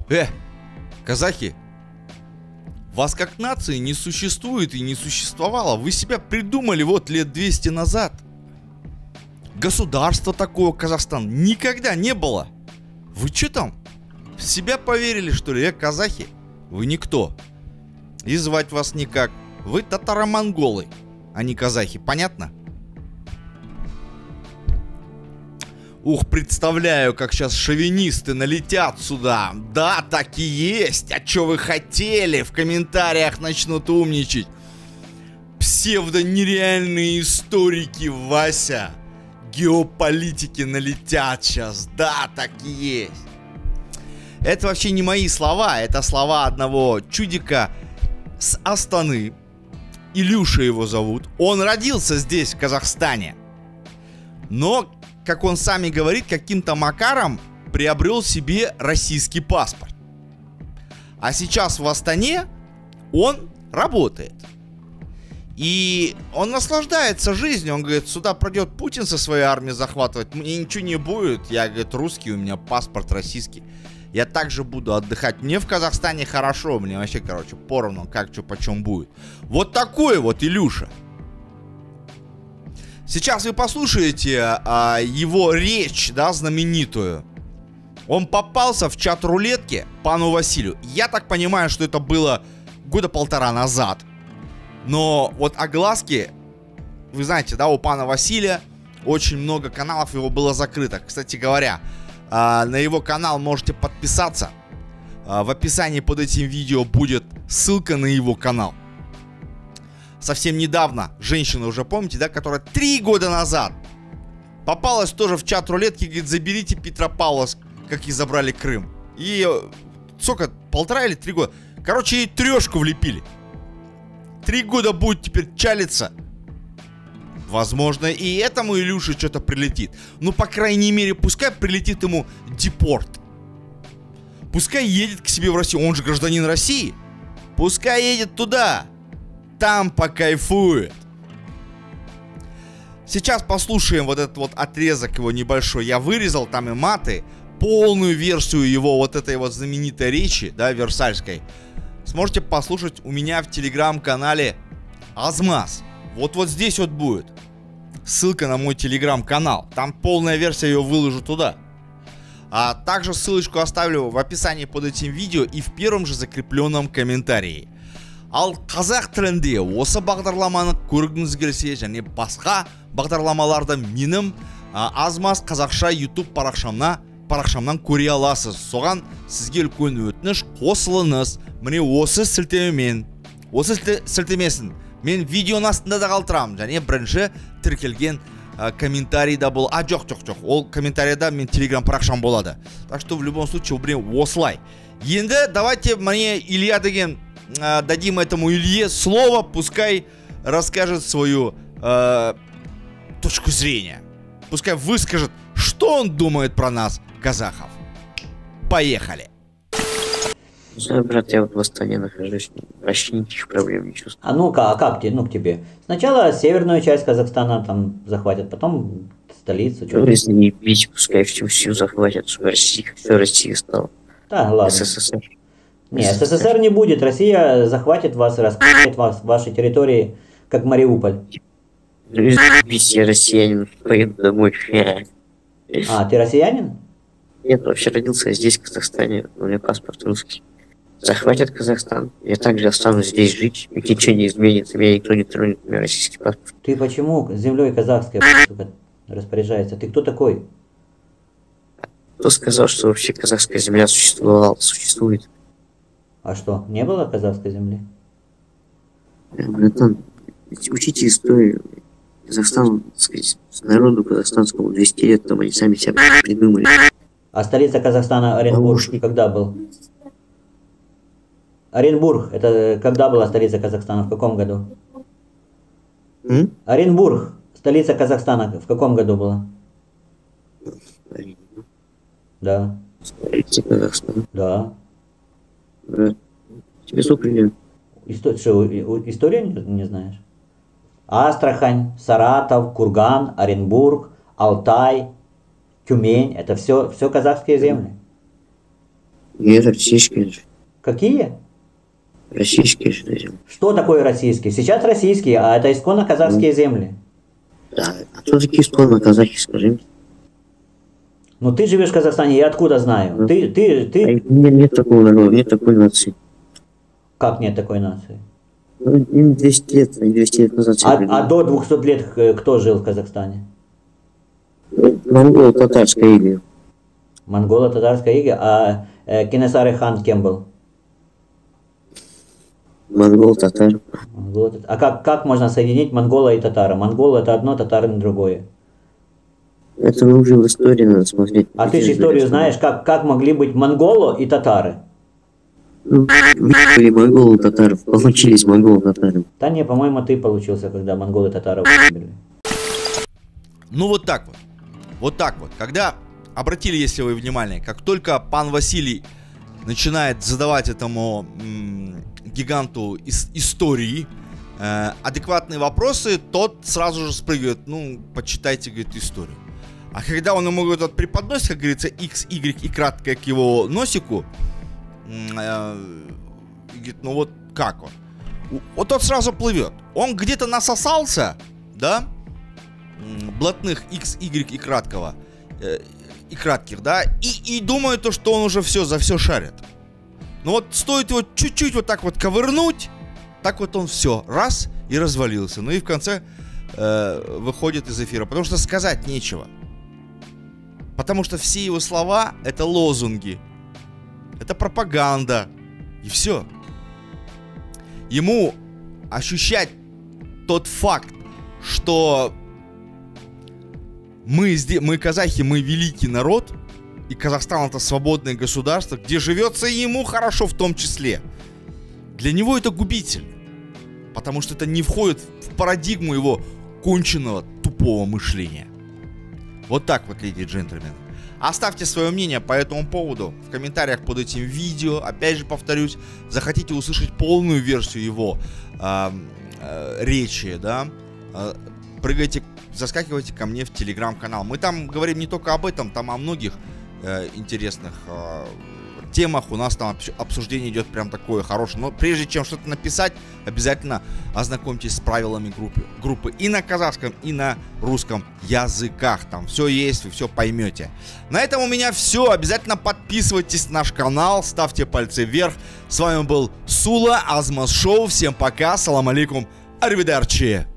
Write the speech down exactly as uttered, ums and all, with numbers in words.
Э, казахи, вас как нации не существует и не существовало. Вы себя придумали вот лет двести назад. Государства такого Казахстан никогда не было. Вы что там? В себя поверили, что ли? Э, казахи? Вы никто. И звать вас никак. Вы татаро-монголы, а не казахи. Понятно? Ух, представляю, как сейчас шовинисты налетят сюда. Да, так и есть. А что вы хотели? В комментариях начнут умничать. Псевдо-нереальные историки, Вася. Геополитики налетят сейчас. Да, так и есть. Это вообще не мои слова. Это слова одного чудика с Астаны. Илюша его зовут. Он родился здесь, в Казахстане. Но, как он сами говорит, каким-то макаром приобрел себе российский паспорт. А сейчас в Астане он работает. И он наслаждается жизнью. Он говорит, сюда придет Путин со своей армией захватывать, мне ничего не будет. Я, говорит, русский, у меня паспорт российский. Я также буду отдыхать. Мне в Казахстане хорошо. Мне вообще, короче, поровну, как, что, почем будет. Вот такой вот Илюша. Сейчас вы послушаете а, его речь, да, знаменитую. Он попался в чат рулетки пану Василию. Я так понимаю, что это было года полтора назад. Но вот огласки, вы знаете, да, у пана Василия очень много каналов его было закрыто. Кстати говоря, а, на его канал можете подписаться. А, в описании под этим видео будет ссылка на его канал. Совсем недавно женщина, уже помните, да, которая три года назад попалась тоже в чат рулетки, говорит, заберите Петропавловск, как и забрали Крым. И сколько, полтора или три года? Короче, ей трешку влепили. Три года будет теперь чалиться. Возможно, и этому Илюше что-то прилетит. Ну, по крайней мере, пускай прилетит ему депорт. Пускай едет к себе в Россию. Он же гражданин России. Пускай едет туда. Там покайфует. Сейчас послушаем вот этот вот отрезок его небольшой. Я вырезал там и маты. Полную версию его вот этой вот знаменитой речи, да, версальской, сможете послушать у меня в телеграм-канале Азмаз. Вот вот здесь вот будет ссылка на мой телеграм-канал. Там полная версия, ее выложу туда. А также ссылочку оставлю в описании под этим видео и в первом же закрепленном комментарии. Ал қазақ тілінде осы бағдарламаны көргіңіз келсе және басқа бағдарламаларды менің Азмаз қазақша YouTube парақшамна парақшамнан көре аласыз. Соған сізге үлкен өтініш, қосылыңыз. Міне осы сілтемемен, осы сілтемесін мен видеоның астында да қалдырамын. Және бірінші тіркелген комментарийда бол. А жоқ, жоқ, жоқ. Ол комментарийда мен телеграм парақшам болады. Так что в любом случае бұл осылай. Енді давайте мне Илья деген дадим этому Илье слово, пускай расскажет свою э, точку зрения. Пускай выскажет, что он думает про нас, казахов. Поехали. Да, брат, я вот в Астане нахожусь, вообще никаких проблем не чувствую. А ну-ка, а как тебе, ну к тебе? Сначала северную часть Казахстана там захватят, потом столицу. Ну, если не бить, пускай всю всю захватят, чтобы Россия, все Россия стала. Да, ладно. СССР. Нет, СССР не будет. Россия захватит вас и раскроет вас, ваши территории, как Мариуполь. Ну, бить, я россиянин, поеду домой. А, ты россиянин? Нет, вообще родился здесь, в Казахстане, у меня паспорт русский. Захватят Казахстан, я также останусь здесь жить, и ничего не изменится, меня никто не тронет, у меня российский паспорт. Ты почему землей казахской распоряжается? Ты кто такой? Кто сказал, что вообще казахская земля существовала, существует? А что, не было казахской земли? Братан, учите историю. Казахстан, так сказать, народу казахстанскому двести лет, там они сами себя придумали. А столица Казахстана Оренбург когда был? Оренбург, это когда была столица Казахстана, в каком году? М? Оренбург, столица Казахстана, в каком году была? Да. Столица Казахстана? Да. Да. Тебе сколько лет? Исто... Что, историю не, не знаешь? Астрахань, Саратов, Курган, Оренбург, Алтай, Тюмень, это все, все казахские земли. Нет, российские же. Какие? Российские же наземные. Что такое российские? Сейчас российские, а это исконно казахские земли. Да, а кто такие исконно казахи, скажи мне? Ну ты живешь в Казахстане, я откуда знаю? Ну, Ты, ты, А ты... нет, нет такого народа, нет такой нации. Как нет такой нации? Ну, им двести лет, они двести лет назад А, все а до двухсот лет э, кто жил в Казахстане? Монголо, татарская ига. Монголо-татарская ига, а э, Кенесары хан кем был? Монгол, татар. Монголо- А как, как можно соединить монгола и татара? Монгол это одно, татары другое. Это мы уже в истории надо смотреть. А ты же историю знаешь, как, как могли быть монголо и татары? Ну, были монголы, татаров, получились монголы, татары. Да не, по-моему, ты получился, когда монголы и татары убили. Ну вот так вот. Вот так вот. Когда, обратили, если вы внимание, как только пан Василий начинает задавать этому м, гиганту ис- истории э, адекватные вопросы, тот сразу же спрыгивает, ну, почитайте, говорит, историю. А когда он ему говорит, вот, преподносит, как говорится, X, Y и кратко к его носику, э, и говорит, ну вот как он? Вот тот сразу плывет. Он где-то насосался, да, блатных X, Y и краткого, э, и кратких, да, и, и думает то, что он уже все, за все шарит. Но вот стоит его чуть-чуть вот так вот ковырнуть, так вот он все, раз, и развалился. Ну и в конце э, выходит из эфира, потому что сказать нечего. Потому что все его слова — это лозунги, это пропаганда, и все. Ему ощущать тот факт, что мы, здесь, мы казахи, мы великий народ, и Казахстан — это свободное государство, где живется и ему хорошо в том числе. Для него это губительно, потому что это не входит в парадигму его конченного тупого мышления. Вот так вот, леди и джентльмены. Оставьте свое мнение по этому поводу в комментариях под этим видео. Опять же повторюсь, захотите услышать полную версию его э, э, речи, да, э, прыгайте, заскакивайте ко мне в телеграм-канал. Мы там говорим не только об этом, там о многих э, интересных э, темах. У нас там обсуждение идет прям такое хорошее. Но прежде чем что-то написать, обязательно ознакомьтесь с правилами группы. группы и на казахском, и на русском языках. Там все есть, вы все поймете. На этом у меня все. Обязательно подписывайтесь на наш канал, ставьте пальцы вверх. С вами был Сула Азмаз Шоу. Всем пока, салам алейкум, аривидерчи.